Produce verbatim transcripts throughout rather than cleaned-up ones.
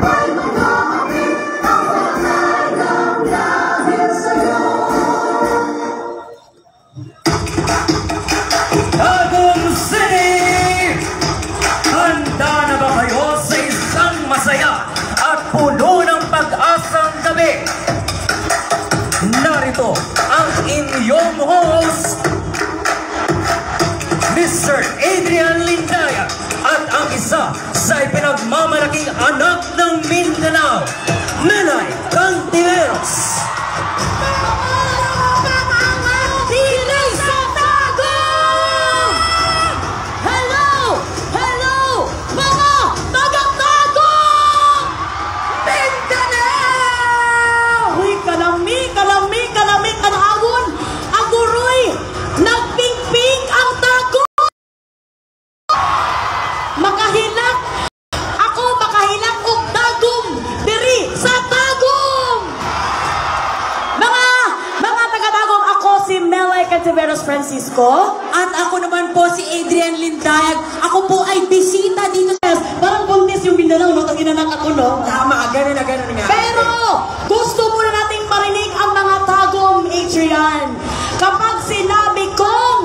Tagum City! Handa na ba kayo sa isang masaya at puno ng pag-asang gabi? Narito ang inyong host, Mister Adrian Lindaya, at ang isa sa ipinagmamalaking anak ng Mindanao, Melay Cantiveros. Cantiveros Francisco. At ako naman po si Adrian Lindayag. Ako po ay bisita dito. Parang buntis yung Mindanao, no? Taginanak ako, no? Tama, ganun na ganun nga. Pero, gusto muna nating marinig ang mga tagom, Adrian. Kapag sinabi kong,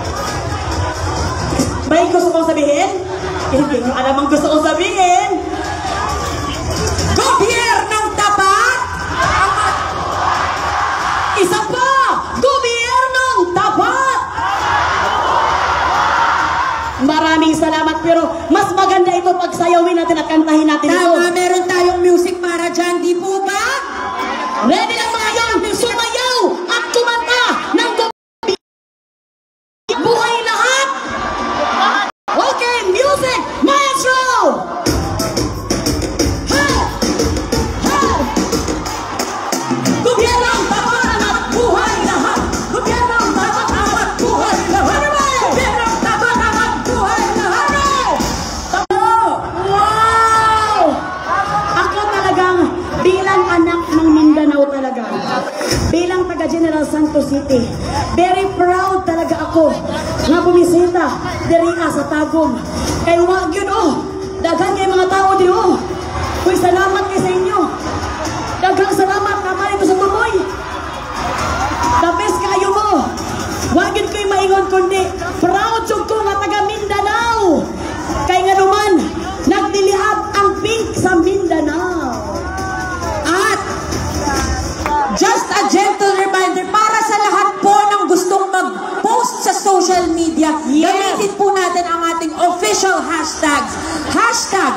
may gusto kong sabihin? Hindi nyo alam ang gusto kong sabihin. Gobyernong tapat! Isa pa! Gobyernong tapat! Maraming salamat, pero mas maganda ito pag sayawin natin at kantahin natin ito. Tama, meron tayong music para dyan, di po ba? Ready na mga yan, sumayaw at kumanta ng buhay lahat! Okay, music, maestro! Ha! Ha! Gobyernong tapat at buhay lahat! Gobyernong tapat at buhay lahat! Gobyernong tapat at buhay lahat! Wow! Ako talagang bilang anak ng Mindanao talaga. Bilang taga General Santos City, very proud talaga ako na bumisita diri sa Tagum. Kay wag yun, oh, daghan kay mga tao dito, oh. Uy, salamat kay sa inyo. Daghang salamat naman ito sa tuloy. The best kayo mo. Wag yun kayo maingon kundi proud yung ko na taga Mindanao. Kay nga naman, nagdiliab ang pink sa Mindanao. At just a gentle reminder para sa lahat po ng gustong mag-post sa social media, Yes. gamitin po natin ang ating official hashtags. Hashtag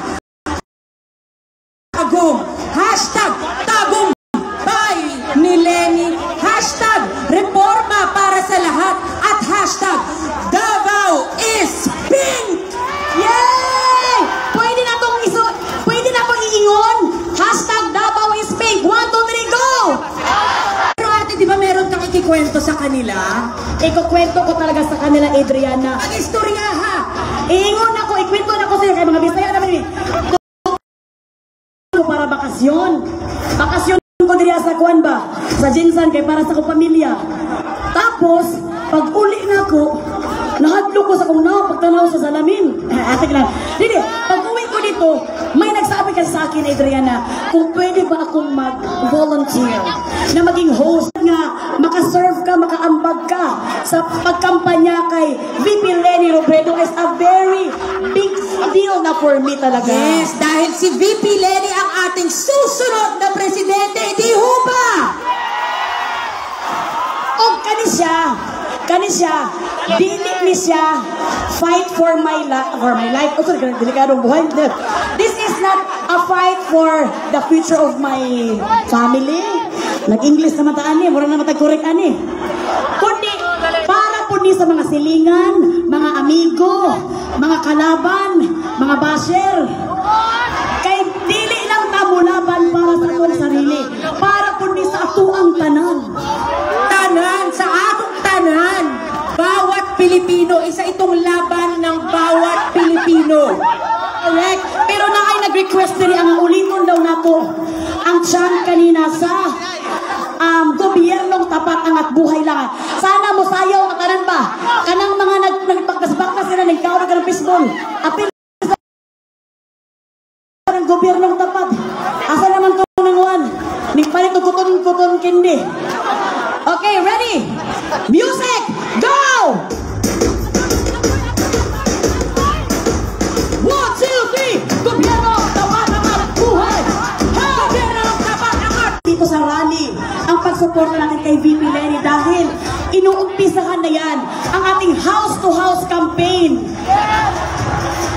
Tagum, hashtag Tagum by ni Lenny, hashtag Reforma para sa lahat, at hashtag Davao is pink! Yay! Pwede na itong iso, pwede na itong iingon. Hashtag Davao is pink. One, two, three, go! Pero ate, di ba meron kang ikikwento sa kanila? Ikukwento ko talaga sa kanila, Adriana. Ang istorya ha! Iingon ako, ikwento na ko sila kay mga Bisaya naman eh. Para bakasyon. Bakasyon ko diri sa kuan ba? Sa Jinsan kay para sa kong pamilya. Tapos, pag uli na ako, nahadlo ko sa kong naw pagtanaw sa salamin. Ate lang. Dili, pag uwi ko dito, may nagsabi kasi sa akin, Adriana, kung pwede ba akong mag-volunteer na maging host nga, makaserve ka, makaambag ka sa pagkampanya kay V P Leni Robredo is a very big deal na for me talaga. Yes, dahil si V P Leni ang ating susunod na presidente, di ho ba? O kani siya, kani siya, dili ni siya fight for my life, for my life. Oh, sorry, delikadong buhay. This is not a fight for the future of my family. Nag-English naman taan eh, mura naman tag-correct ani. Kundi, para po ni sa mga silingan, mga amigo, mga kalaban, mga basher. Kay dili lang tamulaban para sa akong sarili, para po ni sa atuang tanan. Tanan, sa atong tanan, bawat Pilipino, isa itong laban ng bawat Pilipino. Correct. Pero na ay nag-request diri ang uliton daw nato ang tiyan kanina sa um, gobyernong tapat ang at buhay lang. Sana mo sayaw katanan ba? Kanang mga nagpagkasbak na sila nagkaroon ka ng baseball. Apil sa ng gobyernong tapat. cotton candy. Okay, ready? Music, go! One, two, three! Gobyerno, tapat ang buhay! Gobyerno, tapat ang dito sa rally, ang pagsuporta natin kay V P Leni dahil inuumpisahan na yan ang ating house-to-house campaign.